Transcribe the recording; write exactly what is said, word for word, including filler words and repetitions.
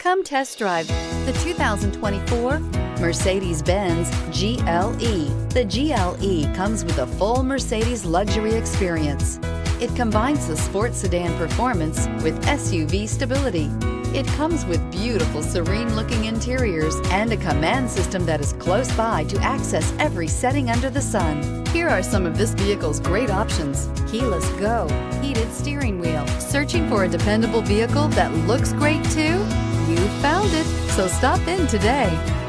Come test drive the two thousand twenty-four Mercedes-Benz G L E. The G L E comes with a full Mercedes luxury experience. It combines the sports sedan performance with S U V stability. It comes with beautiful, serene-looking interiors and a command system that is close by to access every setting under the sun. Here are some of this vehicle's great options: keyless go, heated steering wheel. Searching for a dependable vehicle that looks great too? You found it, so stop in today.